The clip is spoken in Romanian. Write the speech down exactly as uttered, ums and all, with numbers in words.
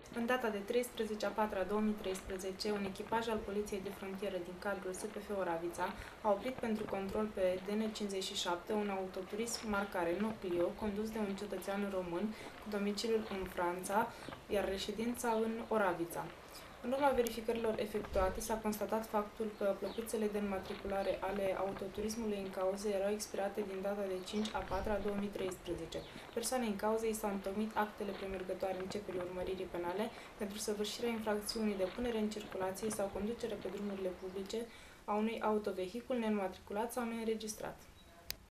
În data de treisprezece a patra două mii treisprezece, un echipaj al Poliției de Frontieră din cadrul S P F Oravița a oprit pentru control pe D N cincizeci și șapte un autoturism marcare Renault Clio condus de un cetățean român cu domiciliul în Franța, iar reședința în Oravița. În urma verificărilor efectuate, s-a constatat faptul că plăcuțele de înmatriculare ale autoturismului în cauză erau expirate din data de cinci a patra două mii treisprezece. Persoanei în cauză i s-au întocmit actele premergătoare începerii urmăririi penale pentru săvârșirea infracțiunii de punere în circulație sau conducere pe drumurile publice a unui autovehicul neînmatriculat sau neînregistrat.